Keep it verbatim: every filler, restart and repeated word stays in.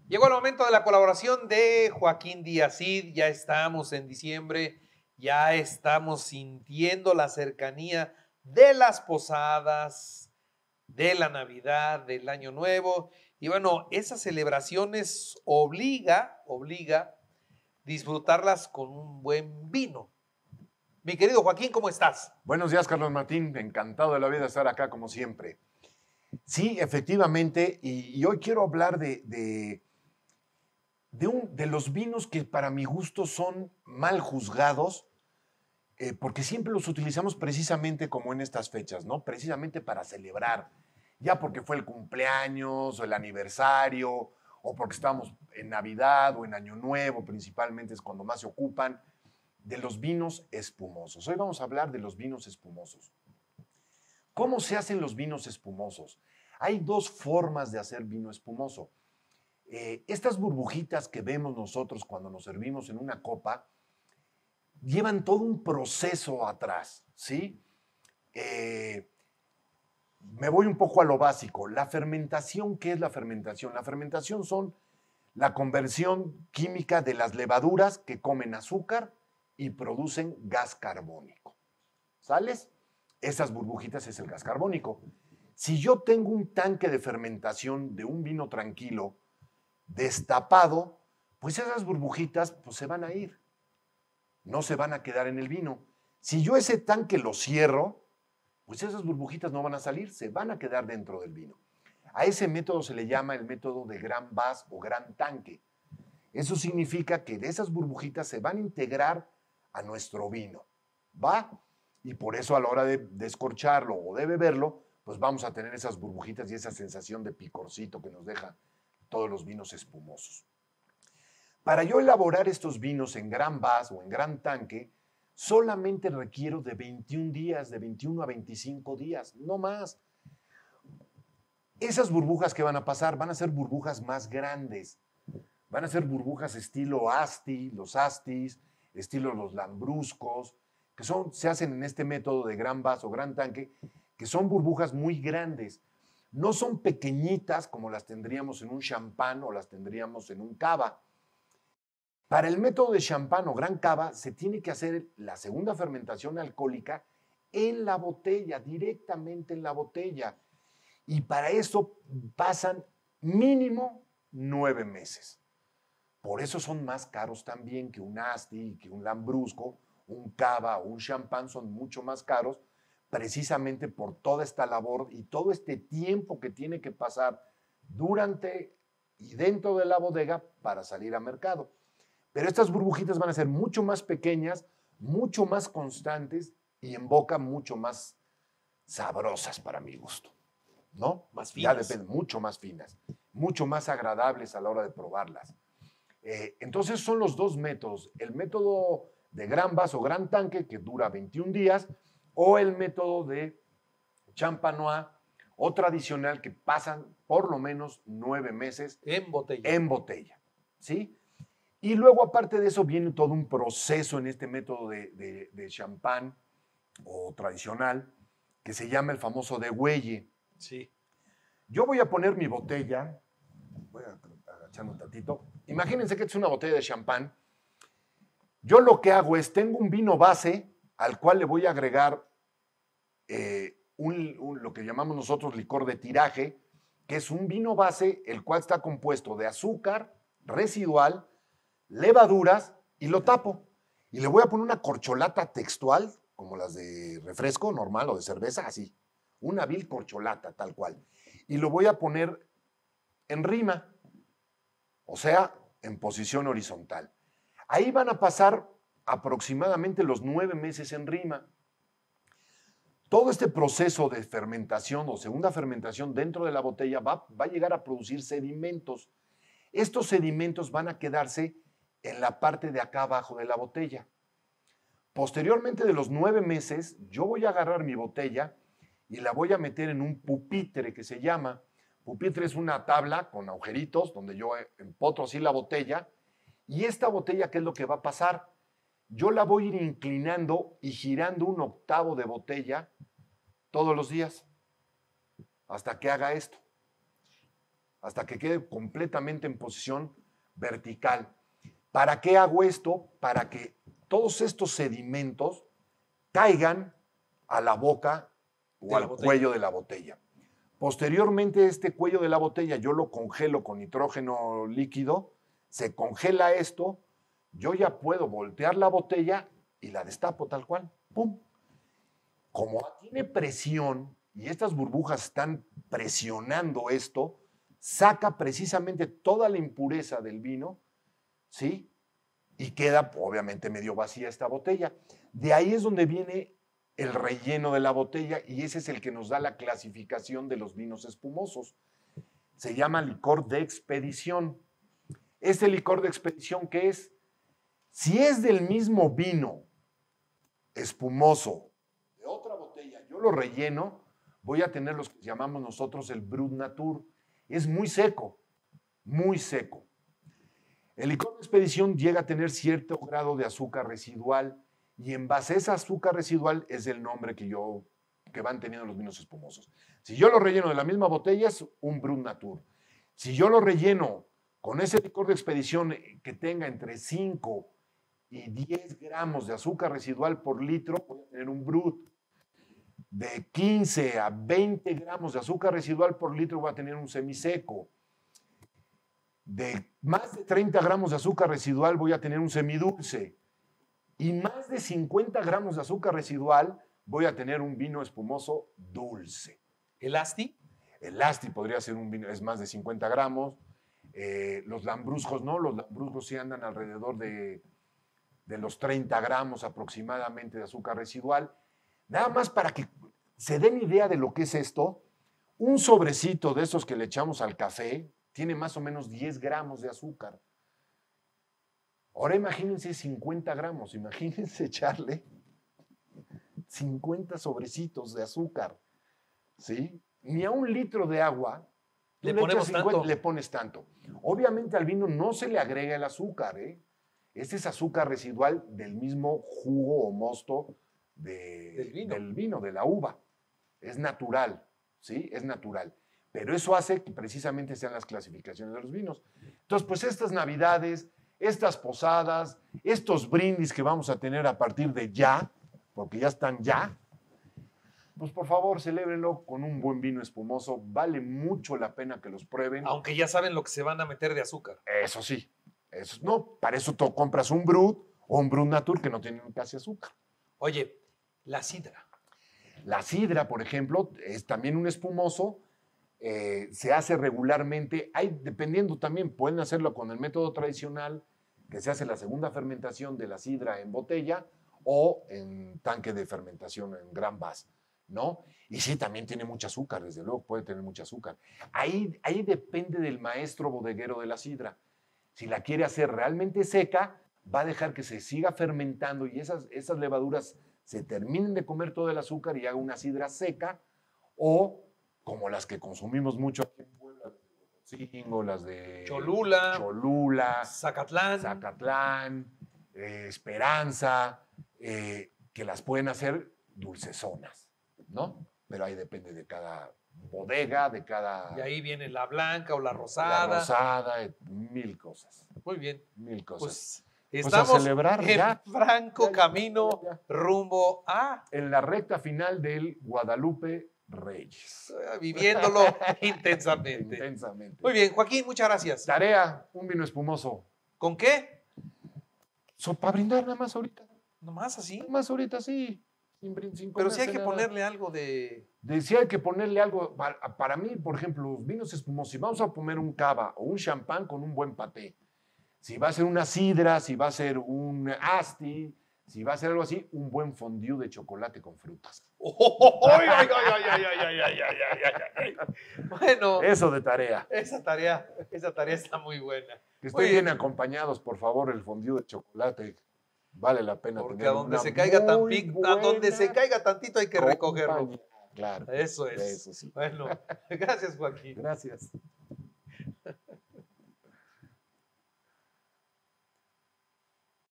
Llegó el momento de la colaboración de Joaquín Díaz Cid, ya estamos en diciembre, ya estamos sintiendo la cercanía de las posadas, de la Navidad, del Año Nuevo, y bueno, esas celebraciones obliga, obliga disfrutarlas con un buen vino. Mi querido Joaquín, ¿cómo estás? Buenos días, Carlos Martín. Encantado de la vida de estar acá, como siempre. Sí, efectivamente, y, y hoy quiero hablar de, de, de, un, de los vinos que para mi gusto son mal juzgados, eh, porque siempre los utilizamos precisamente como en estas fechas, ¿no? Precisamente para celebrar, ya porque fue el cumpleaños o el aniversario, o porque estamos en Navidad o en Año Nuevo, principalmente es cuando más se ocupan, de los vinos espumosos. Hoy vamos a hablar de los vinos espumosos. ¿Cómo se hacen los vinos espumosos? Hay dos formas de hacer vino espumoso. Eh, estas burbujitas que vemos nosotros cuando nos servimos en una copa llevan todo un proceso atrás, ¿sí? Eh, me voy un poco a lo básico. La fermentación, ¿qué es la fermentación? La fermentación son la conversión química de las levaduras que comen azúcar y producen gas carbónico. ¿Sales? Esas burbujitas es el gas carbónico. Si yo tengo un tanque de fermentación de un vino tranquilo destapado, pues esas burbujitas pues, se van a ir. No se van a quedar en el vino. Si yo ese tanque lo cierro, pues esas burbujitas no van a salir, se van a quedar dentro del vino. A ese método se le llama el método de gran vas o gran tanque. Eso significa que de esas burbujitas se van a integrar a nuestro vino. ¿Va? Y por eso a la hora de descorcharlo o de beberlo, pues vamos a tener esas burbujitas y esa sensación de picorcito que nos deja todos los vinos espumosos. Para yo elaborar estos vinos en gran vas o en gran tanque, solamente requiero de veintiún días, de veintiuno a veinticinco días, no más. Esas burbujas que van a pasar van a ser burbujas más grandes. Van a ser burbujas estilo Asti, los Astis, estilo los Lambruscos, que son, se hacen en este método de gran vaso, gran tanque, que son burbujas muy grandes. No son pequeñitas como las tendríamos en un champán o las tendríamos en un cava. Para el método de champán o gran cava se tiene que hacer la segunda fermentación alcohólica en la botella, directamente en la botella. Y para eso pasan mínimo nueve meses. Por eso son más caros también que un Asti, que un Lambrusco, un cava o un champán son mucho más caros, precisamente por toda esta labor y todo este tiempo que tiene que pasar durante y dentro de la bodega para salir a mercado. Pero estas burbujitas van a ser mucho más pequeñas, mucho más constantes y en boca mucho más sabrosas para mi gusto, ¿no? Más Ya finas. depende, mucho más finas, mucho más agradables a la hora de probarlas. Eh, entonces son los dos métodos, el método de gran vaso, gran tanque, que dura veintiún días, o el método de champanois o tradicional, que pasan por lo menos nueve meses En botella. en botella, ¿sí? Y luego, aparte de eso, viene todo un proceso en este método de, de, de champán o tradicional, que se llama el famoso degüelle. Sí. Yo voy a poner mi botella, voy a agacharme un tantito. Imagínense que es una botella de champán. Yo lo que hago es, tengo un vino base al cual le voy a agregar eh, un, un, lo que llamamos nosotros licor de tiraje, que es un vino base el cual está compuesto de azúcar residual, levaduras, y lo tapo. Y le voy a poner una corcholata textual, como las de refresco normal o de cerveza, así. Una vil corcholata, tal cual. Y lo voy a poner en rima, o sea, en posición horizontal. Ahí van a pasar aproximadamente los nueve meses en rima. Todo este proceso de fermentación o segunda fermentación dentro de la botella va, va a llegar a producir sedimentos. Estos sedimentos van a quedarse en la parte de acá abajo de la botella. Posteriormente de los nueve meses, yo voy a agarrar mi botella y la voy a meter en un pupitre que se llama. Pupitre es una tabla con agujeritos donde yo empotro así la botella. Y esta botella, ¿qué es lo que va a pasar? Yo la voy a ir inclinando y girando un octavo de botella todos los días hasta que haga esto. hasta que quede completamente en posición vertical. ¿Para qué hago esto? Para que todos estos sedimentos caigan a la boca o al cuello de la botella. Posteriormente, este cuello de la botella yo lo congelo con nitrógeno líquido, se congela esto, yo ya puedo voltear la botella y la destapo tal cual. ¡Pum! Como tiene presión y estas burbujas están presionando esto, saca precisamente toda la impureza del vino, ¿sí? Y queda, obviamente, medio vacía esta botella. De ahí es donde viene el relleno de la botella y ese es el que nos da la clasificación de los vinos espumosos. Se llama licor de expedición. Este licor de expedición, ¿qué es? Si es del mismo vino espumoso de otra botella, yo lo relleno, voy a tener los que llamamos nosotros el Brut Natur. Es muy seco, muy seco. El licor de expedición llega a tener cierto grado de azúcar residual y en base a ese azúcar residual es el nombre que, yo, que van teniendo los vinos espumosos. Si yo lo relleno de la misma botella es un Brut Natur. Si yo lo relleno con ese licor de expedición que tenga entre cinco y diez gramos de azúcar residual por litro, voy a tener un Brut. De quince a veinte gramos de azúcar residual por litro voy a tener un semiseco. De más de treinta gramos de azúcar residual voy a tener un semidulce. Y más de cincuenta gramos de azúcar residual voy a tener un vino espumoso dulce. ¿El Asti? El Asti podría ser un vino, es más de cincuenta gramos. Eh, los lambruscos no, los lambruscos sí andan alrededor de, de los treinta gramos aproximadamente de azúcar residual. Nada más para que se den idea de lo que es esto, un sobrecito de esos que le echamos al café tiene más o menos diez gramos de azúcar. Ahora imagínense cincuenta gramos, imagínense echarle cincuenta sobrecitos de azúcar, ¿sí? Ni a un litro de agua le, le, ponemos cincuenta, tanto. le pones tanto. Obviamente al vino no se le agrega el azúcar, ¿eh? Este es azúcar residual del mismo jugo o mosto de, del, vino. del vino, de la uva. Es natural, ¿sí? Es natural. Pero eso hace que precisamente sean las clasificaciones de los vinos. Entonces, pues estas navidades, estas posadas, estos brindis que vamos a tener a partir de ya, porque ya están ya, pues por favor, celébrenlo con un buen vino espumoso. Vale mucho la pena que los prueben. Aunque ya saben lo que se van a meter de azúcar. Eso sí. Eso, no, para eso tú compras un Brut o un Brut Natur que no tienen casi azúcar. Oye, la sidra. La sidra, por ejemplo, es también un espumoso. Eh, se hace regularmente, hay, dependiendo también, pueden hacerlo con el método tradicional, que se hace la segunda fermentación de la sidra en botella o en tanque de fermentación en gran vas, ¿no? Y sí, también tiene mucho azúcar, desde luego puede tener mucho azúcar. Ahí, ahí depende del maestro bodeguero de la sidra. Si la quiere hacer realmente seca, va a dejar que se siga fermentando y esas, esas levaduras se terminen de comer todo el azúcar y haga una sidra seca, o como las que consumimos mucho aquí en Puebla, las de Huejotzingo, las de Cholula, Cholula, Zacatlán, Zacatlán eh, Esperanza, eh, que las pueden hacer dulcezonas, ¿no? Pero ahí depende de cada bodega, de cada... Y ahí viene la blanca o la rosada. La rosada, eh, mil cosas. Muy bien. Mil cosas. Pues, Pues estamos a celebrar, en ya. franco Ya, ya, camino ya, ya. rumbo a... En la recta final del Guadalupe Reyes. Viviéndolo intensamente. Intensamente. Muy bien, Joaquín, muchas gracias. Tarea, un vino espumoso. ¿Con qué? So, para brindar nada más ahorita. Nomás así. Nada más ahorita, sí. Sin, brin- sin Pero sí hay comerse que nada. ponerle algo de... De, sí hay que ponerle algo. Para, para mí, por ejemplo, los vinos espumosos, si vamos a poner un cava o un champán con un buen paté, si va a ser una sidra, si va a ser un asti, si va a ser algo así, un buen fondue de chocolate con frutas. ¡Ay, ay, ay, ay, ay, ay, ay, ay, ay, ay, ay! Bueno, Eso de tarea. esa tarea, esa tarea está muy buena. Que estén Muy bien acompañados, por favor, el fondue de chocolate. Vale la pena Porque tener a donde una se caiga tan muy pic- a donde se buena caiga tantito hay que recogerlo. compañía. Claro. Eso es. Eso sí. Bueno, gracias, Joaquín. Gracias.